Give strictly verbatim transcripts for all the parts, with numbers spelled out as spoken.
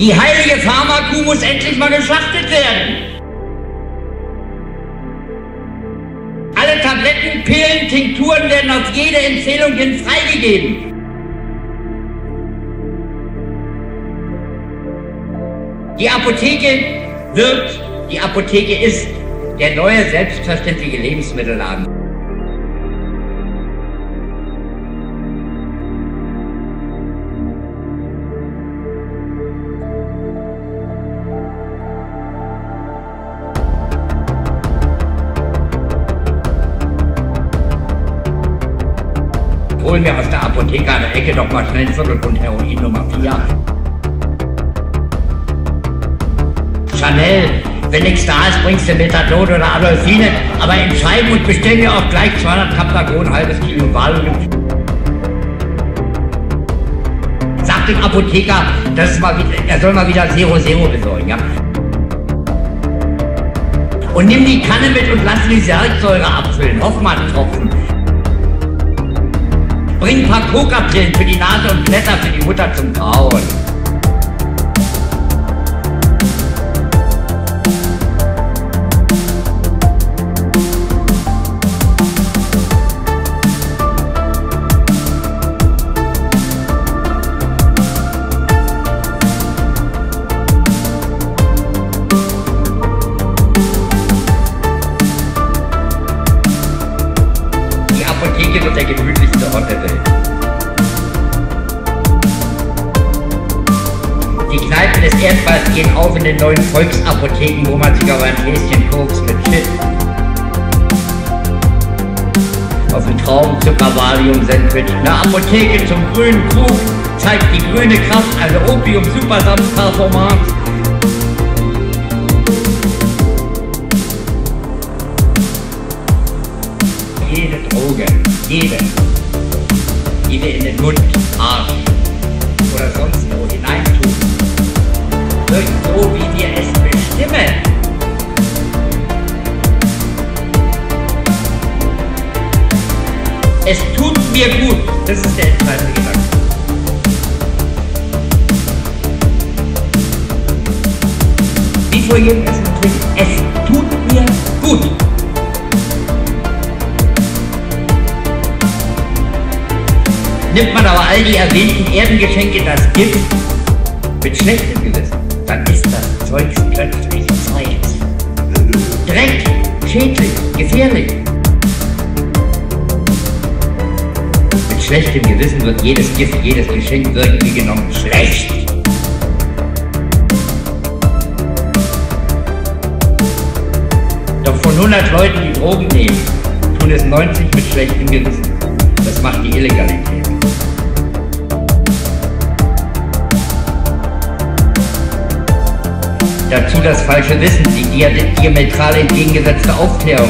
Die heilige Pharmakuh muss endlich mal geschlachtet werden. Alle Tabletten, Pillen, Tinkturen werden auf jede Empfehlung hin freigegeben. Die Apotheke wird, die Apotheke ist der neue selbstverständliche Lebensmittelladen. Hol mir aus der Apotheke an der Ecke doch mal schnell ein Viertelpfund Heroin Nummer vier. Chanel, wenn nichts da ist, bringst du Methadon oder Adolphine, aber entscheiden und bestell mir auch gleich zweihundert Kaptagon, ein halbes Kilo Valium. Sag dem Apotheker, dass es mal wieder, er soll mal wieder Zero Zero besorgen, ja? Und nimm die Kanne mit und lass die Salzsäure abfüllen, Hoffmann-Tropfen. Bring ein paar Kokapillen für die Nase und Blätter für die Mutter zum Kauen. Die Apotheke wird der gemütlichste Ort der Welt. Die Kneipen des Erdballs gehen auf in den neuen Volksapotheken, wo man sich auf ein Gläschen Koks mit Shit auf den Traubenzucker Valium Sandwich, eine Apotheke zum grünen Krug zeigt die grüne Kraft, eine Opium-Supersaft-Performance. Jede Droge, jede, die wir in den Mund, Arsch oder sonst wo hineintun, wird so, wie wir es bestimmen. Es tut mir gut, das ist der entscheidende Gedanke. Wie vor jedem Essen und Trinken, es tut mir gut. Nimmt man aber all die erwähnten Erdengeschenke, das Gift, mit schlechtem Gewissen, dann ist das Zeugs plötzlich Zeugs. Dreck, schädlich, gefährlich. Mit schlechtem Gewissen wird jedes Gift, jedes Geschenk irgendwie genommen schlecht. Doch von hundert Leuten, die Drogen nehmen, tun es neunzig mit schlechtem Gewissen. Das macht die Illegalität. Dazu das falsche Wissen, die diametral entgegengesetzte Aufklärung.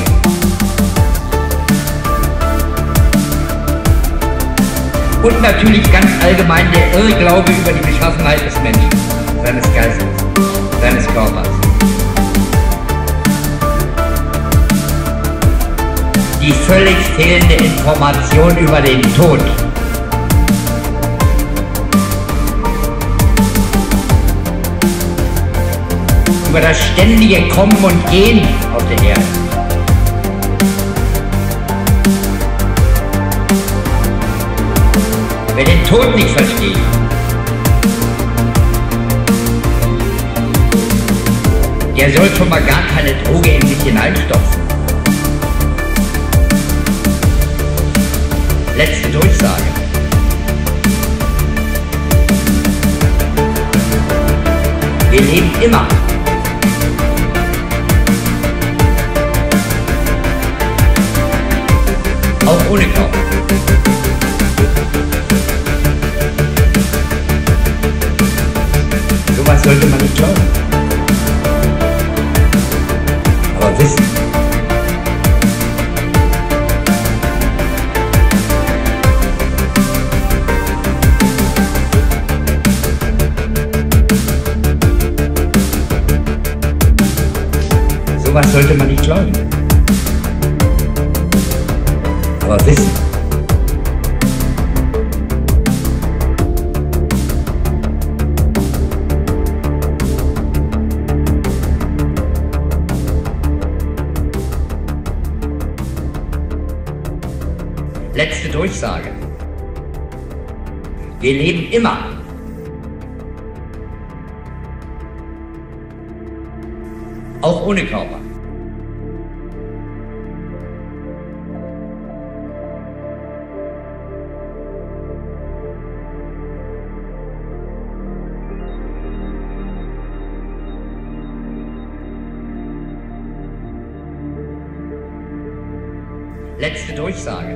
Und natürlich ganz allgemein der Irrglaube über die Beschaffenheit des Menschen, seines Geistes, seines Körpers. Die völlig fehlende Information über den Tod. Über das ständige Kommen und Gehen auf der Erde. Wer den Tod nicht versteht, der soll schon mal gar keine Droge in sich hineinstopfen. Letzte Durchsage. Wir leben immer. Auch ohne Glauben. Sowas sollte man nicht glauben. Aber wissen. Sowas sollte man nicht glauben. Aber wissen. Durchsage. Wir leben immer. Auch ohne Körper. Letzte Durchsage.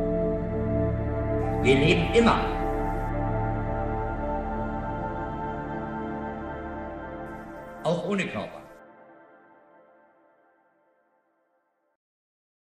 Wir leben immer. Auch ohne Körper.